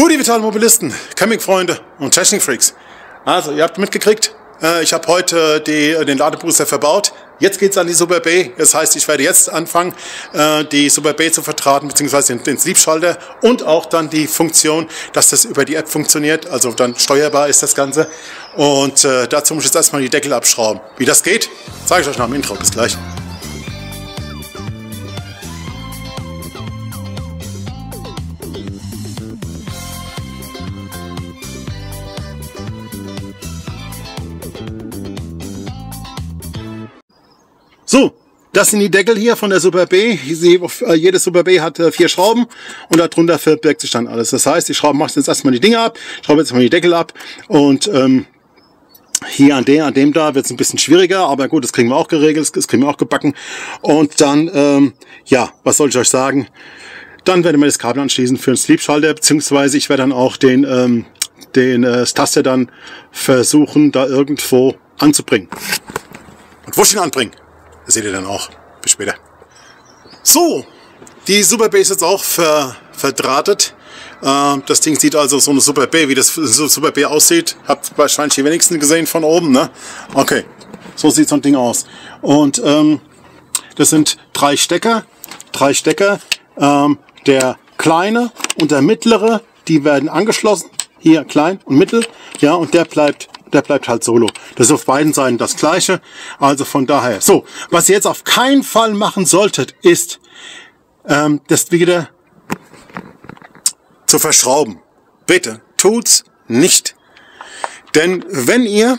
Gut, vitalen Mobilisten, Campingfreunde und Technikfreaks. Also, ihr habt mitgekriegt, ich habe heute den Ladebooster verbaut. Jetzt geht's an die Super B. Das heißt, ich werde jetzt anfangen, die Super B zu verdrahten, beziehungsweise den Sleep-Schalter und auch dann die Funktion, dass das über die App funktioniert, also dann steuerbar ist das Ganze. Und dazu muss ich jetzt erstmal die Deckel abschrauben. Wie das geht, zeige ich euch nach dem Intro. Bis gleich. So, das sind die Deckel hier von der Super B. Jede Super B hat 4 Schrauben und darunter verbirgt sich dann alles. Das heißt, die Schrauben machen jetzt erstmal die Dinge ab, schraube jetzt mal die Deckel ab und hier an dem da wird es ein bisschen schwieriger, aber gut, das kriegen wir auch geregelt, das kriegen wir auch gebacken. Und dann, ja, was soll ich euch sagen? Dann werden wir das Kabel anschließen für den Sleep-Schalter, beziehungsweise ich werde dann auch das Taster dann versuchen, da irgendwo anzubringen. Und wo ich ihn anbringe, das seht ihr dann auch. Bis später. So, die Super B ist jetzt auch verdrahtet. Das Ding sieht also so eine Super B, wie das so Super B aussieht. Habt wahrscheinlich die wenigsten gesehen von oben, ne? Okay, so sieht so ein Ding aus. Und das sind 3 Stecker. 3 Stecker. Der kleine und der mittlere, die werden angeschlossen. Hier klein und mittel. Ja, und der bleibt halt solo. Das ist auf beiden Seiten das gleiche. Also von daher. So, was ihr jetzt auf keinen Fall machen solltet, ist, das wieder zu verschrauben. Bitte, tut's nicht. Denn wenn ihr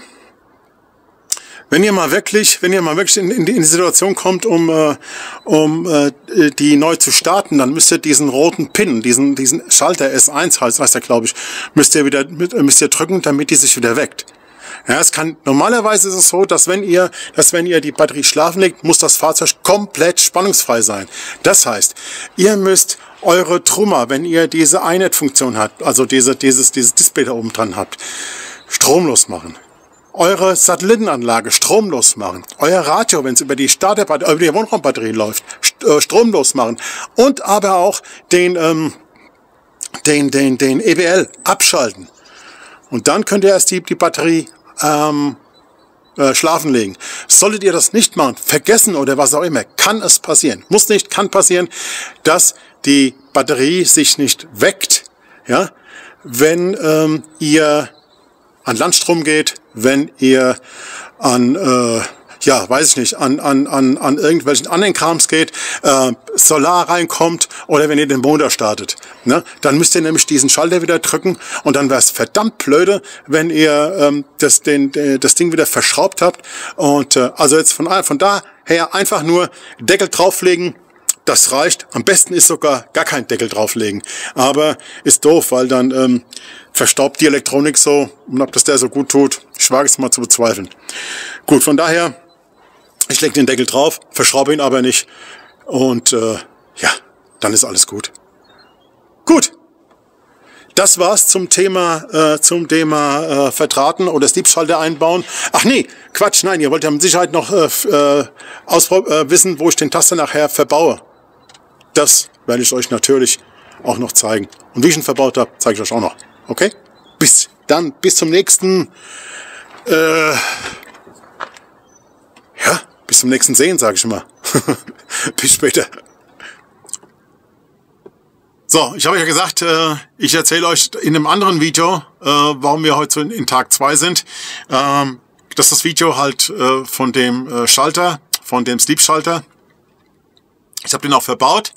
mal wirklich in die Situation kommt, um die neu zu starten, dann müsst ihr diesen roten Pin, diesen Schalter S1 heißt der, glaube ich, müsst ihr drücken, damit die sich wieder weckt. Ja, normalerweise ist es so, dass wenn ihr die Batterie schlafen legt, muss das Fahrzeug komplett spannungsfrei sein. Das heißt, ihr müsst eure Trümmer, wenn ihr diese iNet-Funktion habt, also dieses Display da oben dran habt, stromlos machen. Eure Satellitenanlage stromlos machen. Euer Radio, wenn es über die Wohnraumbatterie läuft, stromlos machen. Und aber auch den EBL abschalten. Und dann könnt ihr erst die Batterie schlafen legen. Solltet ihr das nicht machen, vergessen oder was auch immer, kann es passieren. Muss nicht, kann passieren, dass die Batterie sich nicht weckt, ja, wenn ihr an Landstrom geht, wenn ihr an irgendwelchen anderen Krams geht, Solar reinkommt oder wenn ihr den Motor startet. Ne? Dann müsst ihr nämlich diesen Schalter wieder drücken und dann wäre es verdammt blöde, wenn ihr das Ding wieder verschraubt habt. Und also jetzt von daher einfach nur Deckel drauflegen. Das reicht. Am besten ist sogar gar kein Deckel drauflegen. Aber ist doof, weil dann verstaubt die Elektronik so. Und ob das der so gut tut, ich wage es mal zu bezweifeln. Gut, von daher, ich lege den Deckel drauf, verschraube ihn aber nicht. Und ja, dann ist alles gut. Gut. Das war's zum Thema verdrahten oder Sleep-Schalter einbauen. Ach nee, Quatsch, nein, ihr wollt ja mit Sicherheit noch wissen, wo ich den Taster nachher verbaue. Das werde ich euch natürlich auch noch zeigen. Und wie ich ihn verbaut habe, zeige ich euch auch noch. Okay? Bis zum nächsten bis zum nächsten Sehen, sage ich immer. Bis später. So, ich habe ja gesagt, ich erzähle euch in einem anderen Video, warum wir heute in Tag 2 sind. Das ist das Video halt von dem Schalter, von dem Sleep-Schalter. Ich habe den auch verbaut.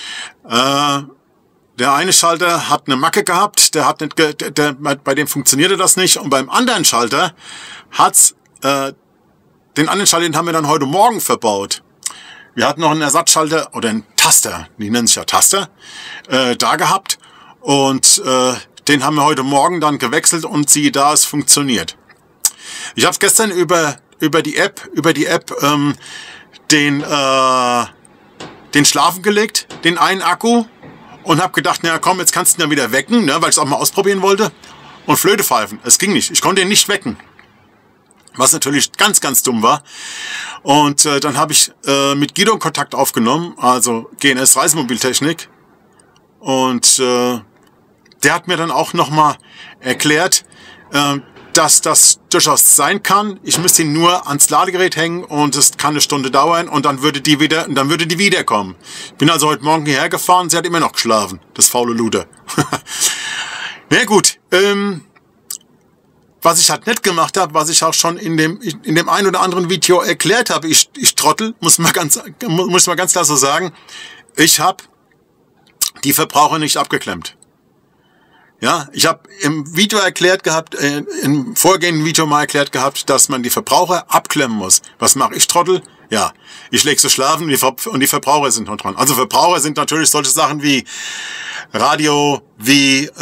Der eine Schalter hat eine Macke gehabt, bei dem funktionierte das nicht. Und beim anderen Schalter hat's den anderen Schalter, den haben wir dann heute Morgen verbaut. Wir hatten noch einen Ersatzschalter oder einen Taster, die nennen sich ja Taster, da gehabt. Und den haben wir heute Morgen dann gewechselt und siehe da, es funktioniert. Ich habe gestern über die App den Schlafen gelegt, den einen Akku, und habe gedacht, na komm, jetzt kannst du ihn dann wieder wecken, ne, weil ich es auch mal ausprobieren wollte. Und Flöte pfeifen. Es ging nicht. Ich konnte ihn nicht wecken. Was natürlich ganz, ganz dumm war. Und dann habe ich mit Guido Kontakt aufgenommen, also GNS Reisemobiltechnik. Und der hat mir dann auch nochmal erklärt, dass das durchaus sein kann. Ich müsste ihn nur ans Ladegerät hängen und es kann eine Stunde dauern und dann würde die wiederkommen. Ich bin also heute Morgen hierher gefahren, sie hat immer noch geschlafen, das faule Luder. Na gut, was ich halt nicht gemacht habe, was ich auch schon in dem ein oder anderen Video erklärt habe, ich Trottel, muss man ganz klar so sagen, ich habe die Verbraucher nicht abgeklemmt. Ja, ich habe im Video erklärt gehabt, im vorgehenden Video mal erklärt gehabt, dass man die Verbraucher abklemmen muss. Was mache ich, Trottel? Ja, ich lege so schlafen und die Verbraucher sind noch dran. Also Verbraucher sind natürlich solche Sachen wie Radio, wie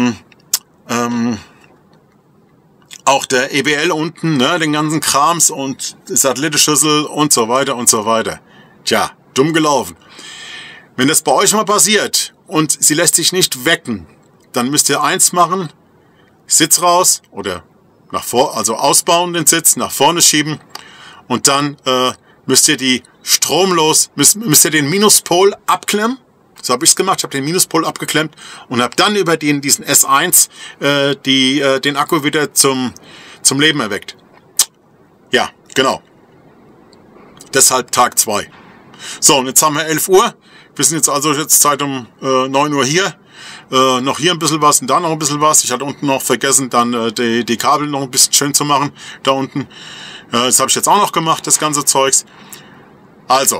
auch der EBL unten, ne, den ganzen Krams und Satellitenschüssel und so weiter und so weiter. Tja, dumm gelaufen. Wenn das bei euch mal passiert und sie lässt sich nicht wecken, dann müsst ihr eins machen, Sitz raus oder nach vor, also ausbauen den Sitz, nach vorne schieben und dann müsst ihr die müsst ihr den Minuspol abklemmen. So habe ich es gemacht, ich habe den Minuspol abgeklemmt und habe dann über diesen S1 den Akku wieder zum Leben erweckt. Ja, genau. Deshalb Tag 2. So, und jetzt haben wir 11 Uhr. Wir sind jetzt Zeit um 9 Uhr hier. Noch hier ein bisschen was und da noch ein bisschen was. Ich hatte unten noch vergessen, dann die Kabel noch ein bisschen schön zu machen. Da unten. Das habe ich jetzt auch noch gemacht, das ganze Zeugs. Also.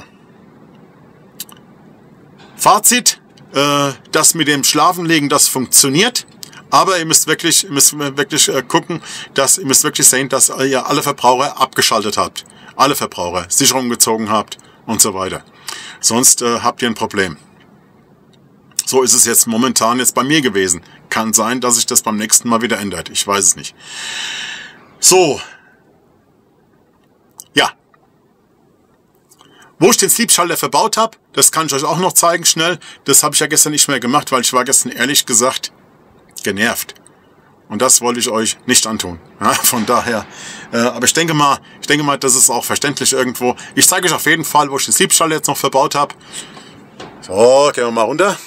Fazit. Das mit dem Schlafenlegen, das funktioniert. Aber ihr müsst wirklich gucken, ihr müsst wirklich sehen, dass ihr alle Verbraucher abgeschaltet habt. Alle Verbraucher, Sicherung gezogen habt und so weiter. Sonst habt ihr ein Problem. So ist es jetzt momentan bei mir gewesen. Kann sein, dass sich das beim nächsten Mal wieder ändert. Ich weiß es nicht. So. Ja. Wo ich den Sleep-Schalter verbaut habe, das kann ich euch auch noch zeigen schnell. Das habe ich ja gestern nicht mehr gemacht, weil ich war gestern ehrlich gesagt genervt. Und das wollte ich euch nicht antun. Ja, von daher, aber ich denke mal, das ist auch verständlich irgendwo. Ich zeige euch auf jeden Fall, wo ich den Sleep-Schalter jetzt noch verbaut habe. So, gehen wir mal runter.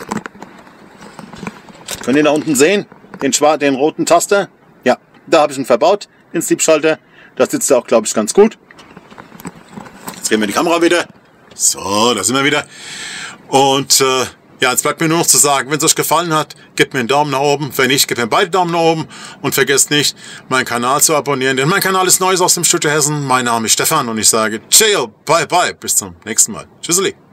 Könnt ihr da unten sehen? Den roten Taster? Ja, da habe ich ihn verbaut, den Sleep-Schalter. Da sitzt er auch, glaube ich, ganz gut. Jetzt drehen wir die Kamera wieder. So, da sind wir wieder. Und ja, jetzt bleibt mir nur noch zu sagen, wenn es euch gefallen hat, gebt mir einen Daumen nach oben. Wenn nicht, gebt mir beide Daumen nach oben. Und vergesst nicht, meinen Kanal zu abonnieren. Denn mein Kanal ist Neues aus dem Studio Hessen. Mein Name ist Stefan und ich sage Ciao, bye bye, bis zum nächsten Mal. Tschüsseli.